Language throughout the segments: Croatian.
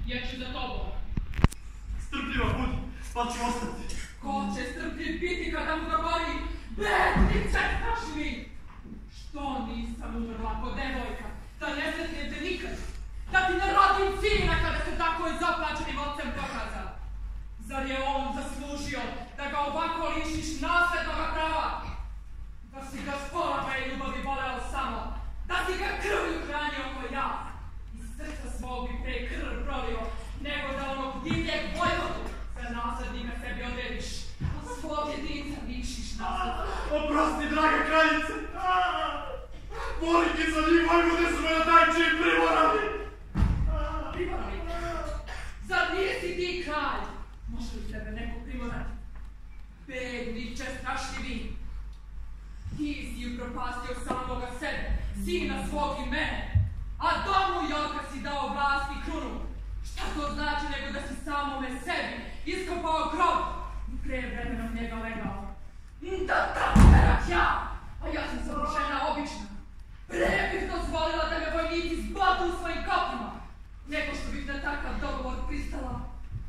Ja ću za tobom. Strpljiva budi, pa ću ostati. Ko će strpljiv biti kada mu govori bedni četkašni? Što nisam umrla ko devojka, da ne sretnete nikad, da ti ne rodim sina kada se tako izoplačenim ocem pokaza? Zar je on zaslužio da ga ovako lišiš naslednoga prava? Da si ga s pola moje ljubavi voleo samo, da si ga krvlju hranio ko ja. Iz srca svog bi pre krv prolio, nego da onog divljeg vojvodu za naslednika sebi odrediš. A svog jedinca lišiš naslednika. Oprosti, draga kraljice! Voliki za njih vojvode su me na taj čin primorali! Primorali? Zar nisi ti kralj? Može li tebe neko primorati? Bedniče strašljivi! Ti si upropastio samoga sebe, sina svog i mene, a domu Jorka si dao vlast i krunu. Šta to znači nego da si samome sebi iskopao grob i pre vremenom njega legao? Da tako verak ja, a ja sam samo žena obična. Pre bih dozvolila da me vojnici zbotu u svojim kopima, nego što bih na takav dogovor pristala.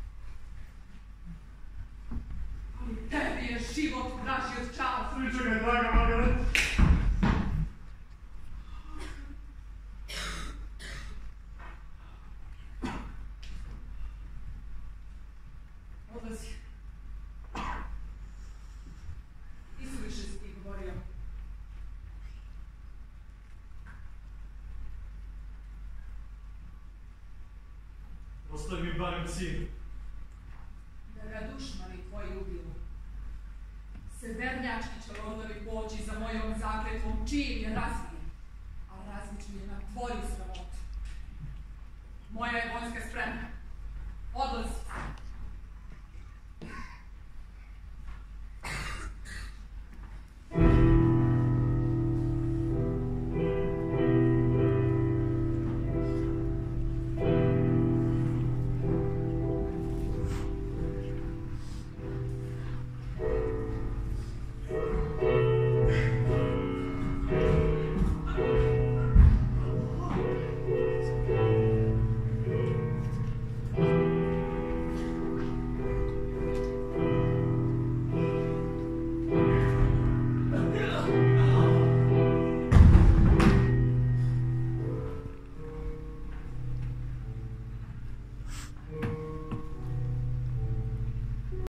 Ali tebi je život draži od časa. Pričekaj, draga Margaret. Odlazi. Isuviše si ti govorio. Ostavi mi barem sin. Da ga dušmani tvoji ubiju. Severnjački će londovi poći za mojom zakletvom čim je razvije, a različni je na tvoju sramotu. Moja je vojska spremna.